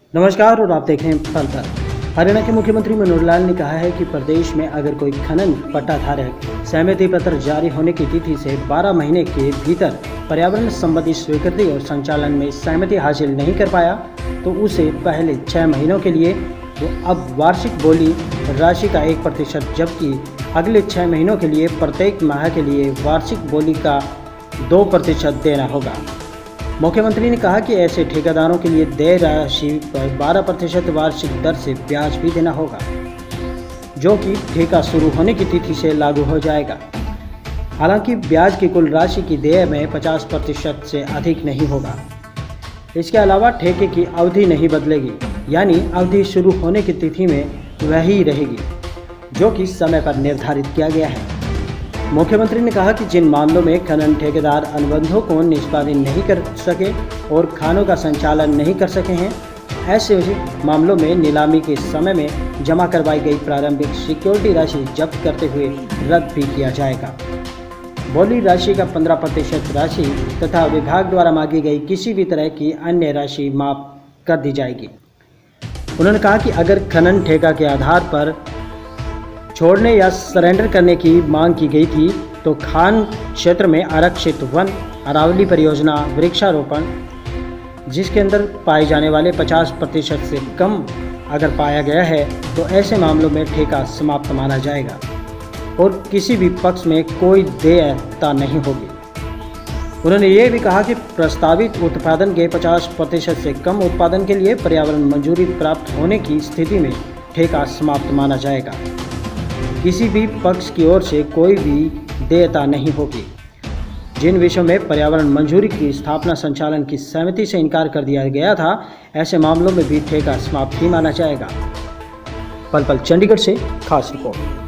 नमस्कार और आप देख रहे हैं पल पल। हरियाणा के मुख्यमंत्री मनोहर लाल ने कहा है कि प्रदेश में अगर कोई खनन पट्टाधारक सहमति पत्र जारी होने की तिथि से 12 महीने के भीतर पर्यावरण संबंधी स्वीकृति और संचालन में सहमति हासिल नहीं कर पाया तो उसे पहले 6 महीनों के लिए वो अब वार्षिक बोली राशि का 1% जबकि अगले 6 महीनों के लिए प्रत्येक माह के लिए वार्षिक बोली का 2% देना होगा। मुख्यमंत्री ने कहा कि ऐसे ठेकेदारों के लिए देय राशि पर 12% वार्षिक दर से ब्याज भी देना होगा, जो कि ठेका शुरू होने की तिथि से लागू हो जाएगा। हालांकि ब्याज की कुल राशि की देय में 50% से अधिक नहीं होगा। इसके अलावा ठेके की अवधि नहीं बदलेगी, यानी अवधि शुरू होने की तिथि में वही रहेगी, जो कि समय पर निर्धारित किया गया है। मुख्यमंत्री ने कहा कि जिन मामलों में खनन ठेकेदार अनुबंधों को निष्पादित नहीं कर सके और खानों का संचालन नहीं कर सके हैं, ऐसे मामलों में नीलामी के समय में जमा करवाई गई प्रारंभिक सिक्योरिटी राशि जब्त करते हुए रद्द भी किया जाएगा। बोली राशि का 15% राशि तथा विभाग द्वारा मांगी गई किसी भी तरह की अन्य राशि माफ कर दी जाएगी। उन्होंने कहा कि अगर खनन ठेका के आधार पर छोड़ने या सरेंडर करने की मांग की गई थी तो खान क्षेत्र में आरक्षित वन अरावली परियोजना वृक्षारोपण जिसके अंदर पाए जाने वाले 50% से कम अगर पाया गया है तो ऐसे मामलों में ठेका समाप्त माना जाएगा और किसी भी पक्ष में कोई देयता नहीं होगी। उन्होंने ये भी कहा कि प्रस्तावित उत्पादन के 50% से कम उत्पादन के लिए पर्यावरण मंजूरी प्राप्त होने की स्थिति में ठेका समाप्त माना जाएगा। किसी भी पक्ष की ओर से कोई भी देयता नहीं होगी। जिन विषयों में पर्यावरण मंजूरी की स्थापना संचालन की सहमति से इनकार कर दिया गया था, ऐसे मामलों में भी ठेका समाप्त ही माना जाएगा। पल पल चंडीगढ़ से खास रिपोर्ट।